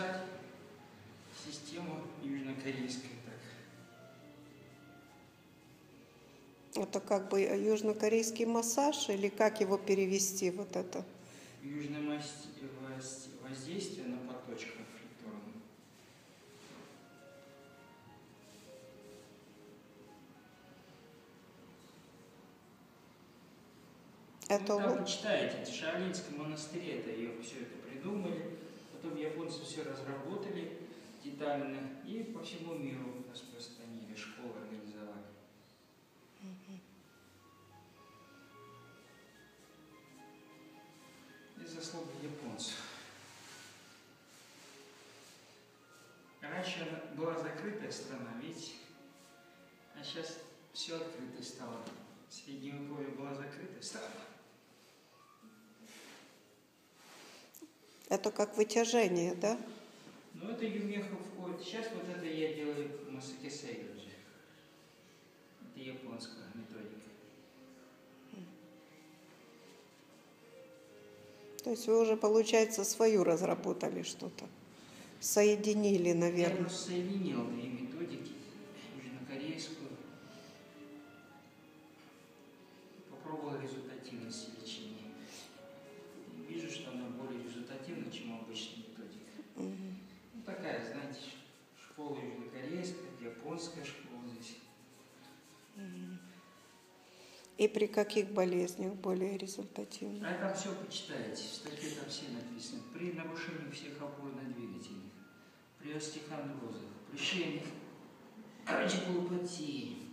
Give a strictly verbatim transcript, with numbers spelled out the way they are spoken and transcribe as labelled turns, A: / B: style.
A: описать систему южнокорейской. Так.
B: Это как бы южнокорейский массаж, или как его перевести, вот это?
A: Южное воздействие на поточках рефлекторных.
B: Это
A: ну, там
B: вот...
A: почитаете, в Шаолиньском монастыре это ее все это придумали, потом японцы все разработали детально и по всему миру распространили, школы организовали. И заслуга японцев. Раньше она была закрытая страна, видите, а сейчас все открыто стало. Средневековье была закрытая страна.
B: Это как вытяжение, да?
A: Ну, это юмеху входит. Сейчас вот это я делаю масакесей уже. Это японская методика.
B: То есть вы уже, получается, свою разработали что-то. Соединили, наверное.
A: Я просто соединил две методики, южнокорейскую. Попробовал результативность лечения. И вижу, что она более результативна, чем обычная методика.
B: Угу.
A: Ну, такая, знаете, школа южнокорейская, японская школа здесь.
B: Угу. И при каких болезнях более результативно?
A: А там все почитаете, в статье там все написано. При нарушении всех опорно-двигательных, при остеохондрозах, при шейных радикулопатии,